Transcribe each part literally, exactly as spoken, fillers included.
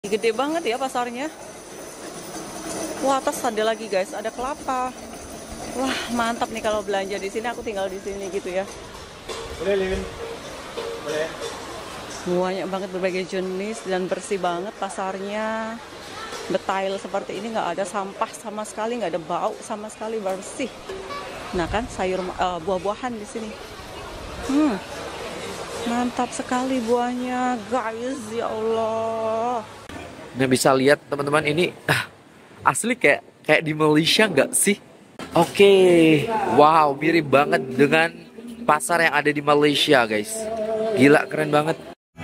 Gede banget ya pasarnya. Wah, atas ada lagi guys, ada kelapa. Wah, mantap nih kalau belanja di sini. Aku tinggal di sini gitu ya. Boleh, Lin. Boleh. Banyak banget berbagai jenis dan bersih banget pasarnya. Detail seperti ini, nggak ada sampah sama sekali, nggak ada bau sama sekali, bersih. Nah kan sayur uh, buah-buahan di sini. Hmm, mantap sekali buahnya, guys. Ya Allah. Nah, bisa lihat teman-teman, ini ah, asli kayak kayak di Malaysia nggak sih? Oke, wow, mirip banget dengan pasar yang ada di Malaysia, guys. Gila, keren banget.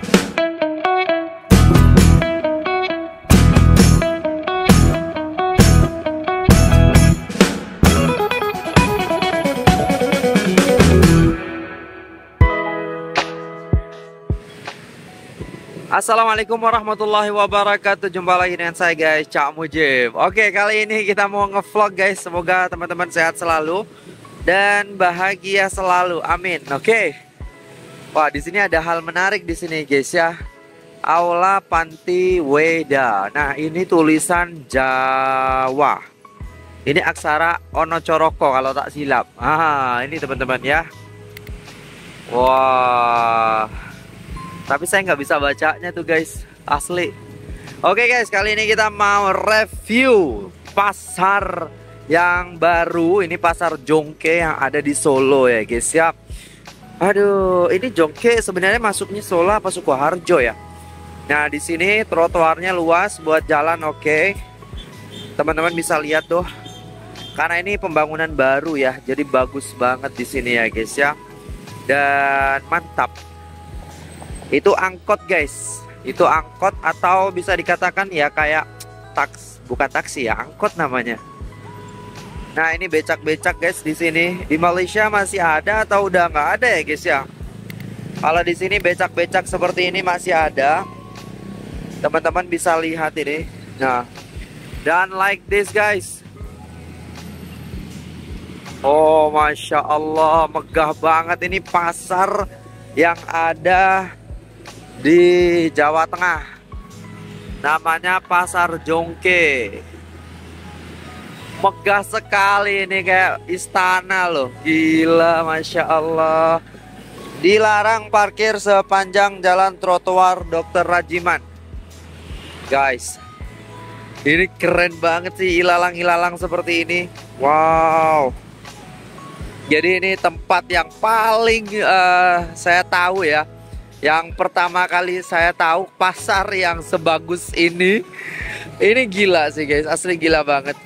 Assalamualaikum warahmatullahi wabarakatuh. Jumpa lagi dengan saya guys, Cak Mujib. Oke, kali ini kita mau ngevlog guys. Semoga teman-teman sehat selalu dan bahagia selalu. Amin. Oke. Wah, di sini ada hal menarik di sini guys ya. Aula Panti Weda. Nah, ini tulisan Jawa. Ini aksara Onocoroko kalau tak silap. Ah, ini teman-teman ya. Wah. Tapi saya nggak bisa bacanya tuh guys, asli. Oke guys, kali ini kita mau review pasar yang baru. Ini pasar Jongke yang ada di Solo ya guys ya. Aduh, ini Jongke sebenarnya masuknya Solo apa Sukoharjo ya? Nah, di sini trotoarnya luas buat jalan, oke. Teman-teman bisa lihat tuh. Karena ini pembangunan baru ya, jadi bagus banget di sini ya guys ya. Dan mantap. Itu angkot guys, itu angkot atau bisa dikatakan ya kayak taks, bukan taksi ya, angkot namanya. Nah, ini becak-becak guys di sini. Di Malaysia masih ada atau udah nggak ada ya guys ya? Kalau di sini becak-becak seperti ini masih ada. Teman-teman bisa lihat ini. Nah, dan like this guys. Oh, masya Allah, megah banget ini pasar yang ada di Jawa Tengah. Namanya Pasar Jongke. Megah sekali ini, kayak istana loh. Gila, masya Allah. Dilarang parkir sepanjang jalan trotoar dokter Rajiman. Guys, ini keren banget sih, ilalang-ilalang seperti ini. Wow. Jadi ini tempat yang paling uh, saya tahu ya. Yang pertama kali saya tahu pasar yang sebagus ini. Ini gila sih guys, asli gila banget.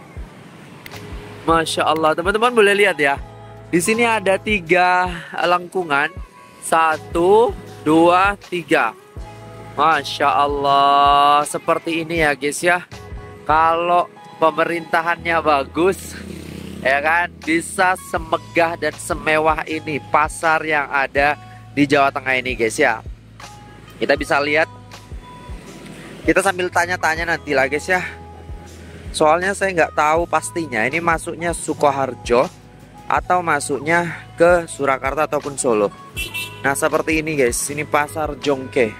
Masya Allah, teman-teman boleh lihat ya. Di sini ada tiga lengkungan. Satu, dua, tiga. Masya Allah, seperti ini ya guys ya. Kalau pemerintahannya bagus, ya kan, bisa semegah dan semewah ini pasar yang ada di Jawa Tengah ini guys ya. Kita bisa lihat. Kita sambil tanya-tanya nanti lah guys ya. Soalnya saya nggak tahu pastinya ini masuknya Sukoharjo atau masuknya ke Surakarta ataupun Solo. Nah, seperti ini guys. Ini pasar Jongke.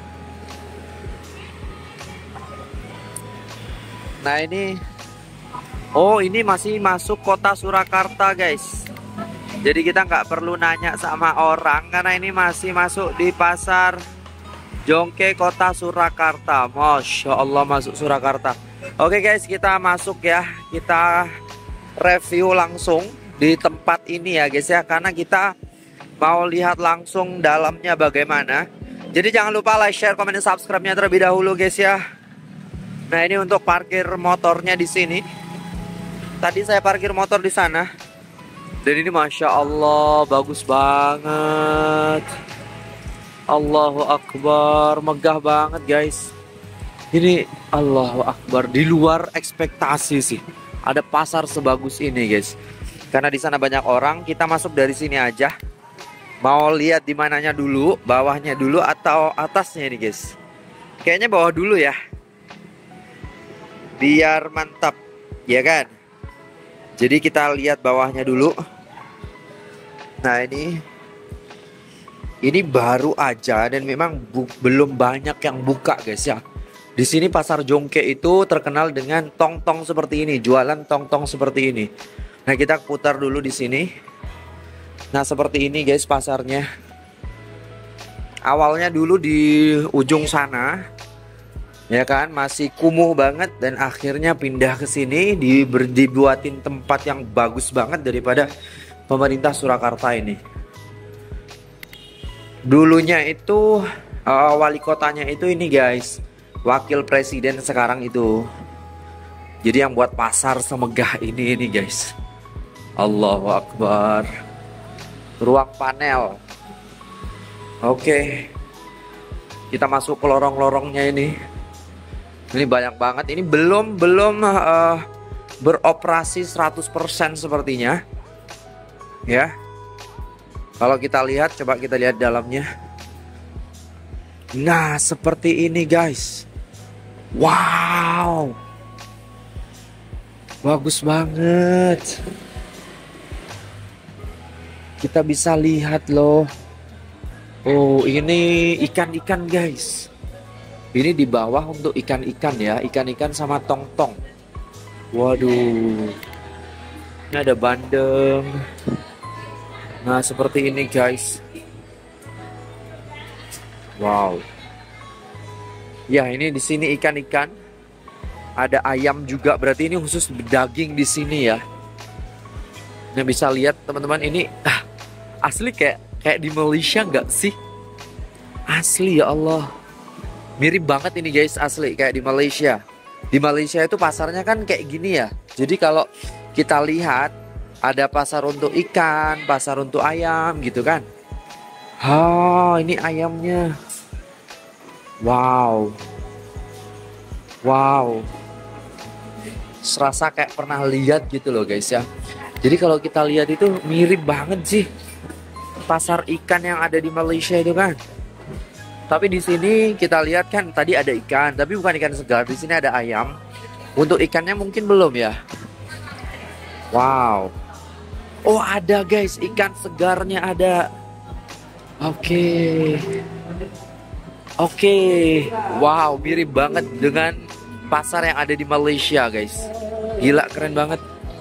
Nah, ini, oh, ini masih masuk kota Surakarta guys. Jadi kita nggak perlu nanya sama orang karena ini masih masuk di pasar Jongke kota Surakarta. Masya Allah, masuk Surakarta. Oke guys, kita masuk ya. Kita review langsung di tempat ini ya guys ya. Karena kita mau lihat langsung dalamnya bagaimana. Jadi jangan lupa like, share, komen, dan subscribe-nya terlebih dahulu guys ya. Nah, ini untuk parkir motornya di sini. Tadi saya parkir motor di sana. Dan ini masya Allah bagus banget. Allahu Akbar, megah banget guys. Ini Allahu Akbar, di luar ekspektasi sih. Ada pasar sebagus ini guys. Karena di sana banyak orang, kita masuk dari sini aja. Mau lihat di mananya dulu, bawahnya dulu atau atasnya ini guys. Kayaknya bawah dulu ya. Biar mantap, ya kan? Jadi kita lihat bawahnya dulu. Nah, ini ini baru aja dan memang bu, belum banyak yang buka guys ya. Di sini pasar Jongke itu terkenal dengan tong-tong seperti ini, jualan tong-tong seperti ini. Nah, kita putar dulu di sini. Nah, seperti ini guys pasarnya. Awalnya dulu di ujung sana, ya kan, masih kumuh banget dan akhirnya pindah ke sini, dibuatin tempat yang bagus banget daripada pemerintah Surakarta ini. Dulunya itu uh, wali kotanya itu ini guys, wakil presiden sekarang itu. Jadi yang buat pasar semegah ini ini guys. Allahu Akbar. Ruang panel. Oke. Kita masuk ke lorong-lorongnya ini. Ini banyak banget. Ini belum belum uh, beroperasi seratus persen sepertinya. Ya. Kalau kita lihat, coba kita lihat dalamnya. Nah, seperti ini guys. Wow. Bagus banget. Kita bisa lihat loh. Oh, ini ikan-ikan guys. Ini di bawah untuk ikan-ikan ya. Ikan-ikan sama tong-tong. Waduh. Ini ada bandeng. Nah, seperti ini guys. Wow. Ya, ini di sini ikan-ikan. Ada ayam juga, berarti ini khusus daging di sini ya. Nah, bisa lihat teman-teman, ini ah, asli kayak kayak di Malaysia nggak sih? Asli ya Allah. Mirip banget ini guys, asli kayak di Malaysia. Di Malaysia itu pasarnya kan kayak gini ya. Jadi kalau kita lihat ada pasar untuk ikan, pasar untuk ayam gitu kan. Oh, ini ayamnya. Wow. Wow. Serasa kayak pernah lihat gitu loh guys ya. Jadi kalau kita lihat itu mirip banget sih pasar ikan yang ada di Malaysia itu kan. Tapi di sini kita lihat kan tadi ada ikan, tapi bukan ikan segar. Di sini ada ayam. Untuk ikannya mungkin belum ya. Wow. Oh, ada guys, ikan segarnya ada. Oke. Oke. Wow, mirip banget dengan pasar yang ada di Malaysia, guys. Gila, keren banget.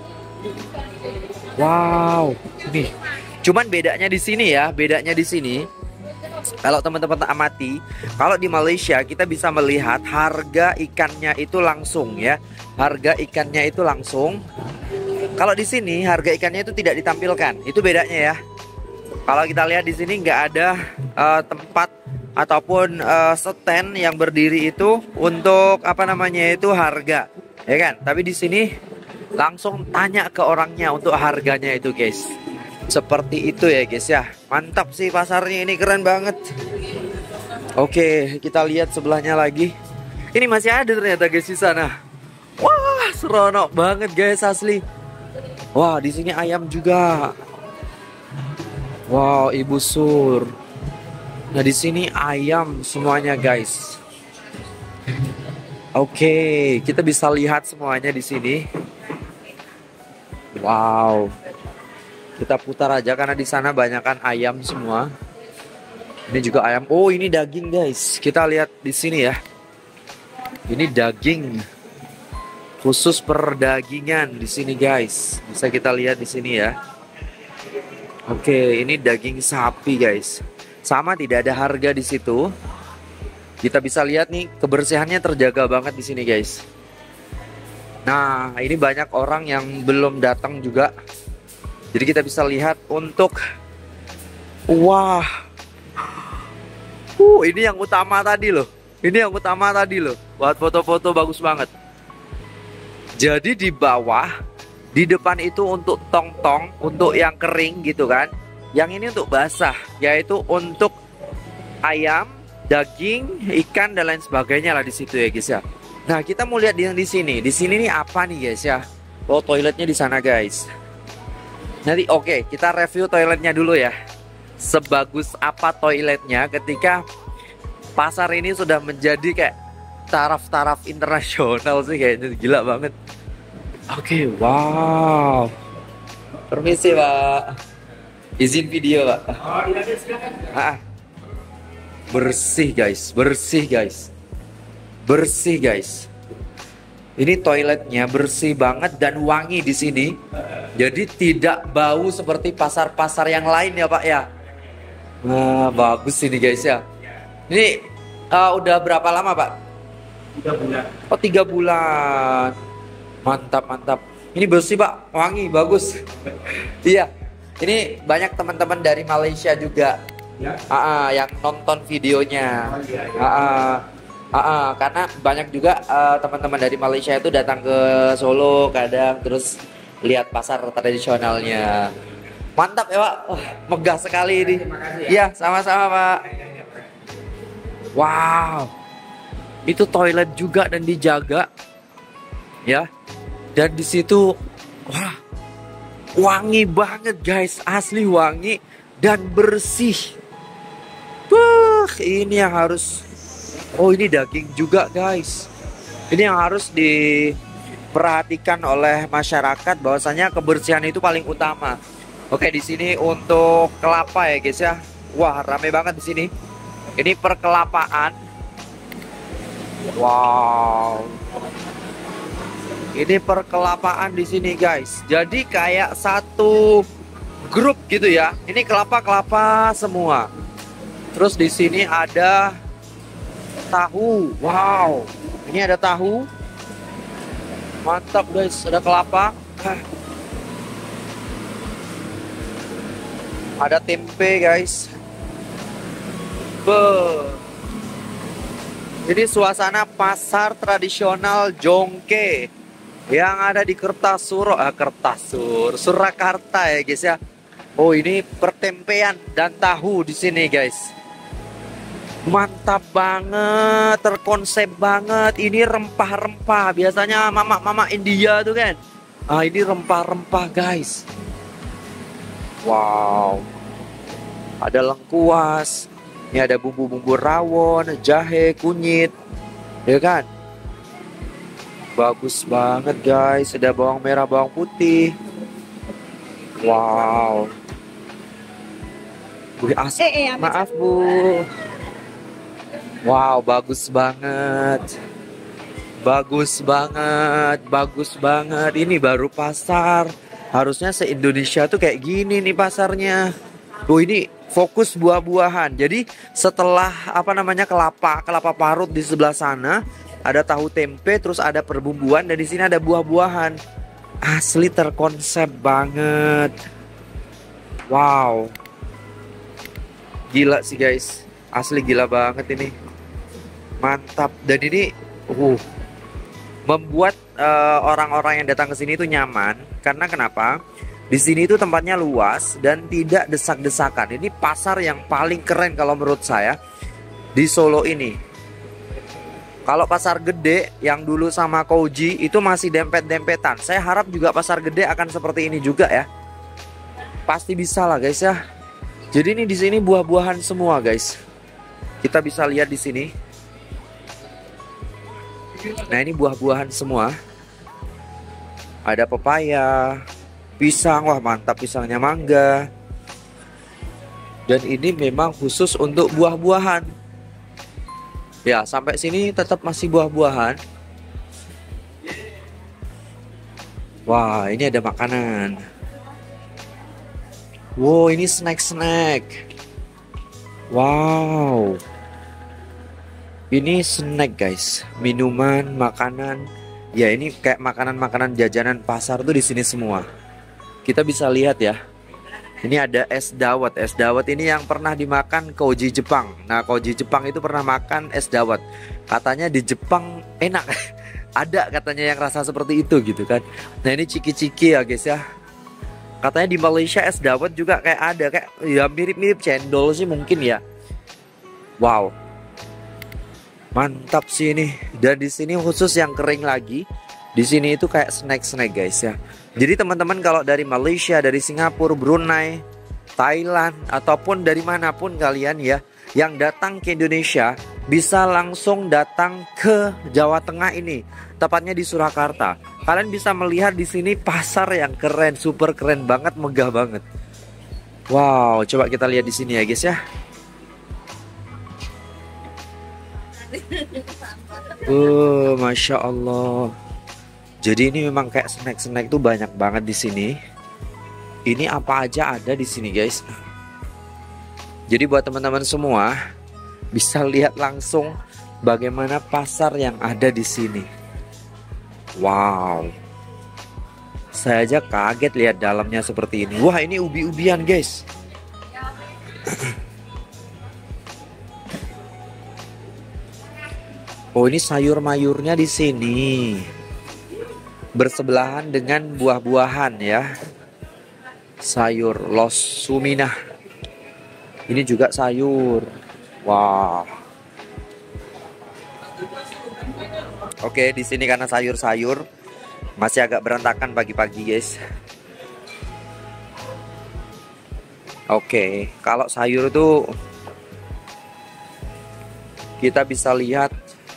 Wow. Nih. Cuman bedanya di sini ya, bedanya di sini. Kalau teman-teman amati, kalau di Malaysia kita bisa melihat harga ikannya itu langsung ya. Harga ikannya itu langsung. Kalau di sini harga ikannya itu tidak ditampilkan. Itu bedanya ya. Kalau kita lihat di sini nggak ada uh, tempat ataupun uh, stand yang berdiri itu untuk apa namanya itu harga, ya kan? Tapi di sini langsung tanya ke orangnya untuk harganya itu, guys. Seperti itu ya, guys ya. Mantap sih pasarnya ini, keren banget. Oke, kita lihat sebelahnya lagi. Ini masih ada ternyata guys di sana. Wah, seronok banget guys asli. Wah, di sini ayam juga. Wow, Ibu Sur. Nah, di sini ayam semuanya, guys. Oke, kita bisa lihat semuanya di sini. Wow. Kita putar aja karena di sana banyakkan ayam semua. Ini juga ayam. Oh, ini daging, guys. Kita lihat di sini ya. Ini daging. Khusus perdagingan di sini guys. Bisa kita lihat di sini ya. Oke, ini daging sapi guys. Sama, tidak ada harga di situ. Kita bisa lihat nih kebersihannya terjaga banget di sini guys. Nah, ini banyak orang yang belum datang juga. Jadi kita bisa lihat untuk wah. Uh, ini yang utama tadi loh. Ini yang utama tadi loh. Buat foto-foto bagus banget. Jadi di bawah, di depan itu untuk tong-tong, untuk yang kering gitu kan. Yang ini untuk basah, yaitu untuk ayam, daging, ikan dan lain sebagainya lah di situ ya guys ya. Nah, kita mau lihat yang di sini. Di sini nih apa nih guys ya? Oh, toiletnya di sana guys. Nanti oke, okay, kita review toiletnya dulu ya. Sebagus apa toiletnya ketika pasar ini sudah menjadi kayak taraf-taraf internasional sih kayaknya, gila banget. Oke, okay, wow. Permisi Pak, izin video Pak. Oh iya silakan. Ah, bersih guys, bersih guys, bersih guys. Ini toiletnya bersih banget dan wangi di sini. Jadi tidak bau seperti pasar-pasar yang lain ya Pak ya. Nah, bagus ini guys ya. Ini uh, udah berapa lama Pak? Tiga bulan. Oh tiga bulan. Mantap mantap. Ini bersih Pak, wangi, bagus. Iya. Ini banyak teman-teman dari Malaysia juga. Ya. Uh, uh, yang nonton videonya. Oh, iya, iya. Uh, uh, uh, uh, karena banyak juga uh, teman-teman dari Malaysia itu datang ke Solo kadang terus lihat pasar tradisionalnya. Mantap ya Pak. Wah, megah sekali ini. Iya, sama-sama Pak. Wow. Itu toilet juga dan dijaga. Ya. Dan di situ wah, wangi banget guys, asli wangi dan bersih. Wah, ini yang harus. Oh, ini daging juga guys. Ini yang harus diperhatikan oleh masyarakat bahwasanya kebersihan itu paling utama. Oke, di sini untuk kelapa ya guys ya. Wah, rame banget di sini. Ini perkelapaan. Wow. Ini perkelapaan di sini guys. Jadi kayak satu grup gitu ya. Ini kelapa-kelapa semua. Terus di sini ada tahu. Wow. Ini ada tahu. Mantap guys, ada kelapa. Ada tempe guys. Be. Jadi suasana pasar tradisional Jongke yang ada di Kertasuro, ah Kertasur, Surakarta ya guys ya. Oh, ini pertempean dan tahu di sini guys. Mantap banget, terkonsep banget. Ini rempah-rempah. Biasanya mama-mama India tuh kan. Ah, ini rempah-rempah guys. Wow. Ada lengkuas. Ini ada bumbu-bumbu rawon, jahe, kunyit. Ya kan? Bagus banget guys. Ada bawang merah, bawang putih. Wow. Bu, as Eh, eh, maaf Bu. Wow, bagus banget. Bagus banget, bagus banget. Ini baru pasar. Harusnya se-Indonesia tuh kayak gini nih pasarnya. Oh, ini fokus buah-buahan. Jadi setelah apa namanya kelapa, kelapa parut di sebelah sana, ada tahu tempe, terus ada perbumbuan, dan di sini ada buah-buahan. Asli terkonsep banget. Wow. Gila sih guys. Asli gila banget ini. Mantap. Dan ini uh membuat orang-orang uh, yang datang ke sini itu nyaman. Karena kenapa? Di sini itu tempatnya luas dan tidak desak-desakan. Ini pasar yang paling keren kalau menurut saya di Solo ini. Kalau pasar gede yang dulu sama Koji itu masih dempet-dempetan. Saya harap juga pasar gede akan seperti ini juga ya. Pasti bisa lah guys ya. Jadi ini di sini buah-buahan semua guys. Kita bisa lihat di sini. Nah, ini buah-buahan semua. Ada pepaya, pisang, wah mantap pisangnya, mangga. Dan ini memang khusus untuk buah-buahan. Ya, sampai sini tetap masih buah-buahan. Wah, ini ada makanan. Wow, ini snack-snack. Wow. Ini snack guys, minuman, makanan. Ya, ini kayak makanan-makanan jajanan pasar tuh di sini semua. Kita bisa lihat ya. Ini ada es dawet. Es dawet ini yang pernah dimakan Koji Jepang. Nah, Koji Jepang itu pernah makan es dawet. Katanya di Jepang enak. Ada katanya yang rasa seperti itu gitu kan. Nah, ini ciki-ciki ya guys ya. Katanya di Malaysia es dawet juga kayak ada, kayak ya mirip-mirip cendol sih mungkin ya. Wow. Mantap sih ini. Dan di sini khusus yang kering lagi. Di sini itu kayak snack-snack guys ya. Jadi teman-teman kalau dari Malaysia, dari Singapura, Brunei, Thailand, ataupun dari manapun kalian ya, yang datang ke Indonesia, bisa langsung datang ke Jawa Tengah ini, tepatnya di Surakarta. Kalian bisa melihat di sini pasar yang keren, super keren banget, megah banget. Wow, coba kita lihat di sini ya guys ya. Uh, Masya Allah. Jadi ini memang kayak snack-snack tuh banyak banget di sini. Ini apa aja ada di sini, guys. Jadi buat teman-teman semua bisa lihat langsung bagaimana pasar yang ada di sini. Wow. Saya aja kaget lihat dalamnya seperti ini. Wah, ini ubi-ubian, guys. Oh, ini sayur-mayurnya di sini. Bersebelahan dengan buah-buahan ya. Sayur los suminah. Ini juga sayur. Wah. Oke, di sini karena sayur-sayur masih agak berantakan pagi-pagi, guys. Oke, kalau sayur tuh kita bisa lihat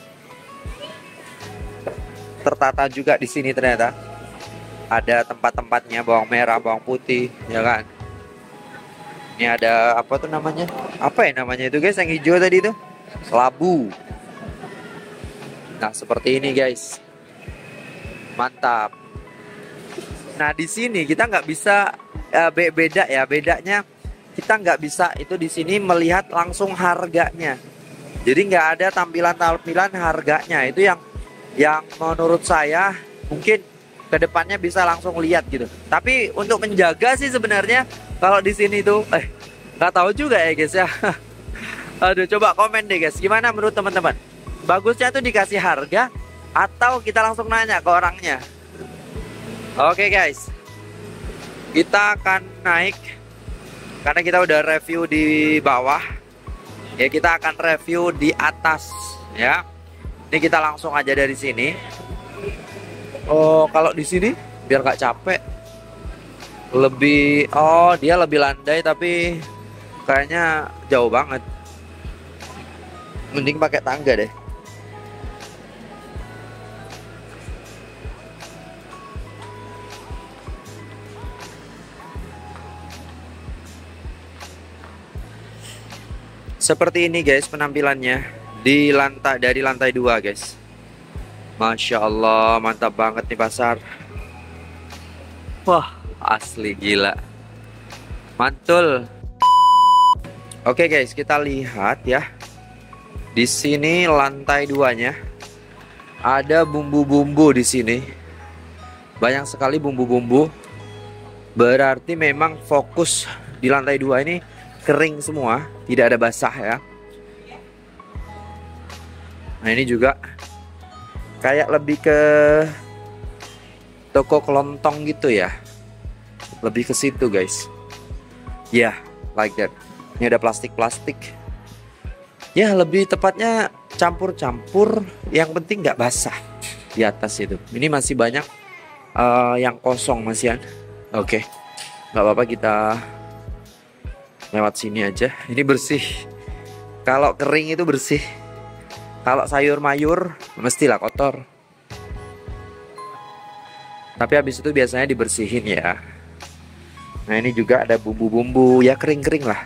tertata juga di sini ternyata. Ada tempat-tempatnya, bawang merah, bawang putih, ya kan? Ini ada apa tuh namanya? Apa ya namanya itu, guys, yang hijau tadi itu? Labu. Nah, seperti ini, guys. Mantap. Nah, di sini kita nggak bisa uh, be beda ya, bedanya kita nggak bisa itu di sini melihat langsung harganya. Jadi nggak ada tampilan-tampilan harganya. Itu yang yang menurut saya mungkin kedepannya bisa langsung lihat gitu. Tapi untuk menjaga sih sebenarnya kalau di sini tuh eh nggak tahu juga ya, guys ya. Aduh, coba komen deh, guys, gimana menurut teman-teman? Bagusnya tuh dikasih harga atau kita langsung nanya ke orangnya? Oke, guys, kita akan naik karena kita udah review di bawah. Ya, kita akan review di atas ya. Ini kita langsung aja dari sini. Oh, kalau di sini biar gak capek, lebih oh dia lebih landai tapi kayaknya jauh banget. Mending pakai tangga deh. Seperti ini, guys, penampilannya di lantai dari lantai dua, guys. Masya Allah, mantap banget nih pasar. Wah, asli gila, mantul. Oke, guys, kita lihat ya. Di sini lantai duanya ada bumbu-bumbu di sini. Banyak sekali bumbu-bumbu. Berarti memang fokus di lantai dua ini kering semua, tidak ada basah ya. Nah, ini juga kayak lebih ke toko kelontong gitu ya. Lebih ke situ, guys. Ya, yeah, like that. Ini ada plastik-plastik. Ya, lebih tepatnya campur-campur. Yang penting nggak basah di atas itu. Ini masih banyak uh, yang kosong masihan. Oke, okay. Nggak apa-apa, kita lewat sini aja. Ini bersih. Kalau kering itu bersih. Kalau sayur mayur mestilah kotor. Tapi habis itu biasanya dibersihin ya. Nah, ini juga ada bumbu-bumbu ya, kering-kering lah.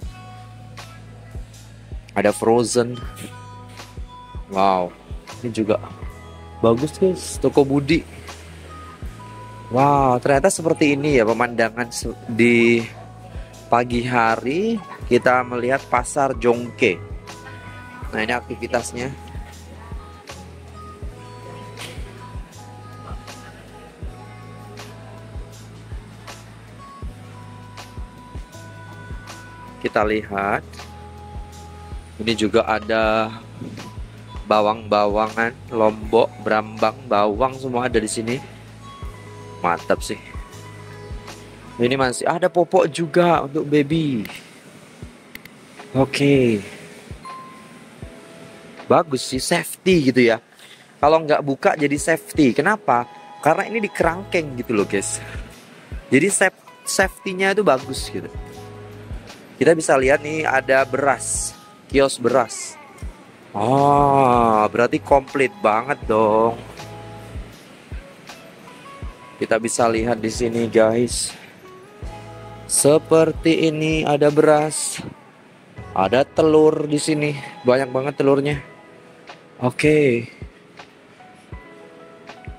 Ada frozen. Wow, ini juga bagus, guys. Toko Budi. Wow, ternyata seperti ini ya pemandangan di pagi hari. Kita melihat pasar Jongke. Nah, ini aktivitasnya. Kita lihat. Ini juga ada bawang-bawangan, lombok, brambang, bawang, semua ada di sini. Mantap sih. Ini masih ada popok juga untuk baby. Oke. Bagus sih, safety gitu ya. Kalau nggak buka jadi safety. Kenapa? Karena ini di kerangkeng gitu loh, guys. Jadi safety-nya itu bagus gitu. Kita bisa lihat nih ada beras, kios beras. Oh, berarti komplit banget dong. Kita bisa lihat di sini, guys. Seperti ini, ada beras. Ada telur di sini. Banyak banget telurnya. Oke.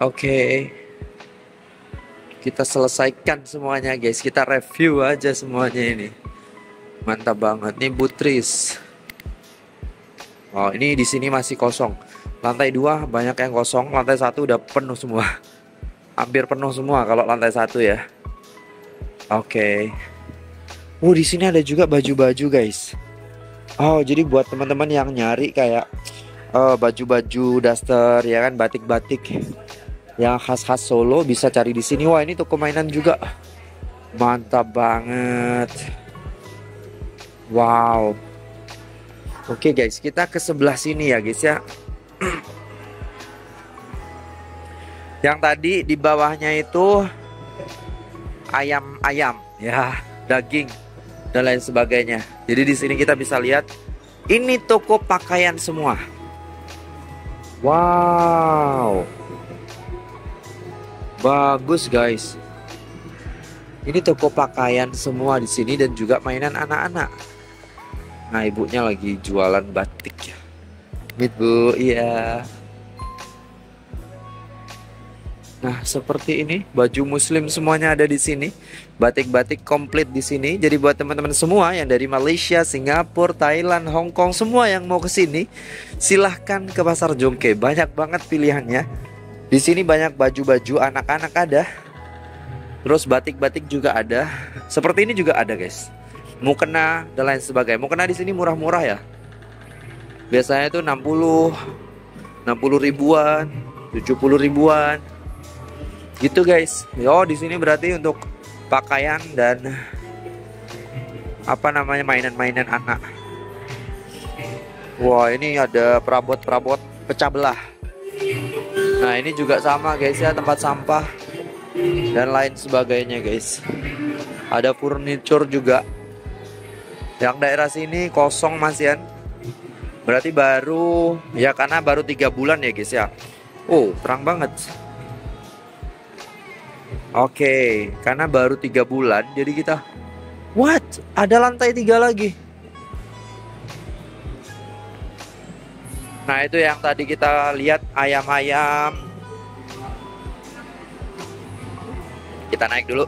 Oke. Kita selesaikan semuanya guys. Kita review aja semuanya ini. Mantap banget. Ini Butris. Oh, ini di sini masih kosong. Lantai dua banyak yang kosong. Lantai satu udah penuh semua. Hampir penuh semua kalau lantai satu ya. Oke. Oh, di sini ada juga baju-baju guys. Oh, jadi buat teman-teman yang nyari kayak uh, baju-baju daster ya kan, batik-batik yang khas-khas Solo bisa cari di sini. Wah, ini toko mainan juga. Mantap banget. Wow. Oke guys, kita ke sebelah sini ya guys ya. Yang tadi di bawahnya itu ayam-ayam ya, daging dan lain sebagainya. Jadi di sini kita bisa lihat ini toko pakaian semua. Wow. Bagus guys. Ini toko pakaian semua di sini dan juga mainan anak-anak. Nah, ibunya lagi jualan batik ya. Mit Bu, iya. Nah, seperti ini baju muslim semuanya ada di sini. Batik-batik komplit di sini. Jadi buat teman-teman semua yang dari Malaysia, Singapura, Thailand, Hong Kong, semua yang mau ke sini, silahkan ke Pasar Jongke. Banyak banget pilihannya. Di sini banyak baju-baju anak-anak ada. Terus batik-batik juga ada. Seperti ini juga ada, guys. Mukena dan lain sebagainya. Mukena di sini murah-murah ya. Biasanya itu enam puluh ribuan, tujuh puluh ribuan. Gitu, guys. Yo, di sini berarti untuk pakaian dan apa namanya mainan-mainan anak. Wah, ini ada perabot-perabot pecah belah. Nah, ini juga sama guys ya, tempat sampah dan lain sebagainya guys. Ada furniture juga. Yang daerah sini kosong masian. Berarti baru ya, karena baru tiga bulan ya guys ya. Oh, terang banget. Oke, karena baru tiga bulan jadi kita, what? Ada lantai tiga lagi. Nah, itu yang tadi kita lihat ayam-ayam. Kita naik dulu.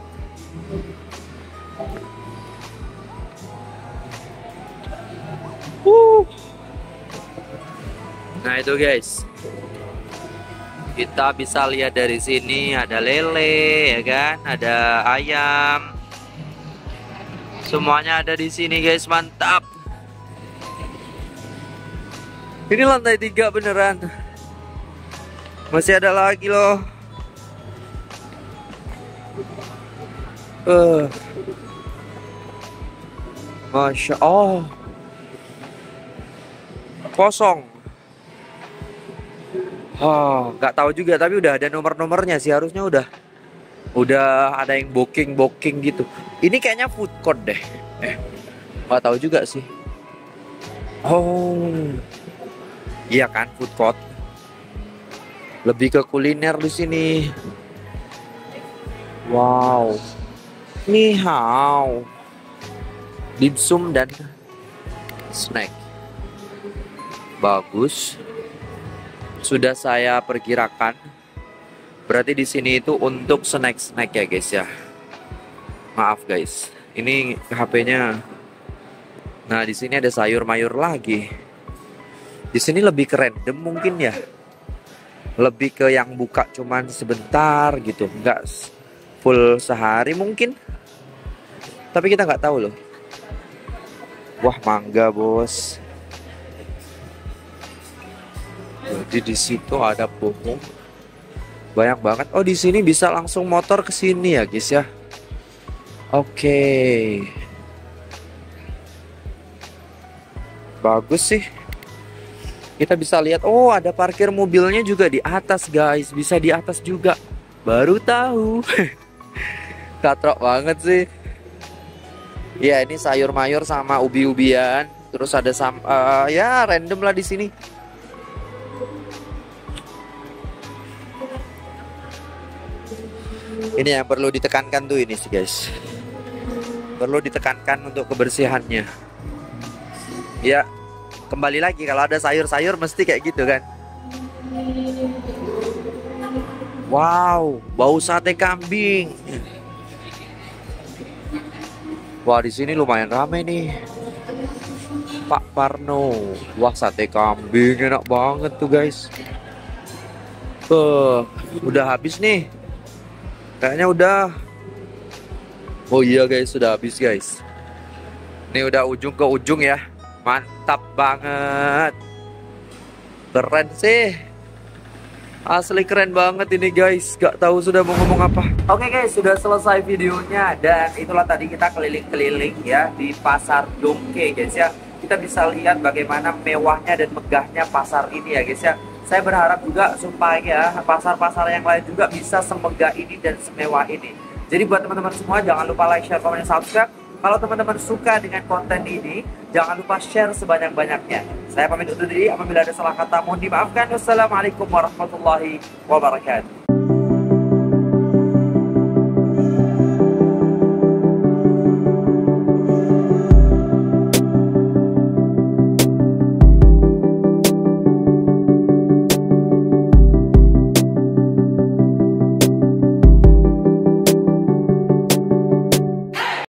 Uh. Nah, itu guys. Kita bisa lihat dari sini ada lele ya kan, ada ayam. Semuanya ada di sini guys, mantap. Ini lantai tiga beneran. Masih ada lagi loh. Uh. Masya Allah. Kosong. Oh, nggak tahu juga, tapi udah ada nomor-nomornya sih, harusnya udah udah ada yang booking booking gitu. Ini kayaknya food court deh. Eh, nggak tahu juga sih. Oh, iya kan, food court. Lebih ke kuliner di sini. Wow, ni hao, dimsum dan snack. Bagus. Sudah saya perkirakan. Berarti di sini itu untuk snack-snack ya guys ya. Maaf guys. Ini H P-nya. Nah, di sini ada sayur mayur lagi. Di sini lebih ke random mungkin ya. Lebih ke yang buka cuman sebentar gitu, enggak full sehari mungkin. Tapi kita nggak tahu loh. Wah, mangga, bos. Jadi di situ ada pohon banyak banget. Oh, di sini bisa langsung motor ke sini ya guys ya. Oke, bagus sih. Kita bisa lihat, oh ada parkir mobilnya juga di atas guys. Bisa di atas juga. Baru tahu. Katrok banget sih. Ya, ini sayur mayur sama ubi-ubian. Terus ada sam uh, ya random lah di sini. Ini yang perlu ditekankan tuh ini sih guys. Perlu ditekankan untuk kebersihannya. Ya, kembali lagi kalau ada sayur-sayur mesti kayak gitu kan. Wow, bau sate kambing. Wah, di sini lumayan ramai nih. Pak Parno. Wah, sate kambing enak banget tuh, guys. Tuh, udah habis nih. Kayaknya udah. Oh iya, guys, sudah habis, guys. Ini udah ujung ke ujung ya. Mantap banget. Keren sih. Asli keren banget ini, guys. Gak tahu sudah mau ngomong apa. Oke, guys, sudah selesai videonya. Dan itulah tadi kita keliling-keliling ya di pasar Dongke, guys ya. Kita bisa lihat bagaimana mewahnya dan megahnya pasar ini ya, guys ya. Saya berharap juga supaya pasar-pasar yang lain juga bisa semegah ini dan semewah ini. Jadi buat teman-teman semua, jangan lupa like, share, komen, dan subscribe. Kalau teman-teman suka dengan konten ini, jangan lupa share sebanyak-banyaknya. Saya pamit undur diri, apabila ada salah kata mohon dimaafkan. Wassalamualaikum warahmatullahi wabarakatuh.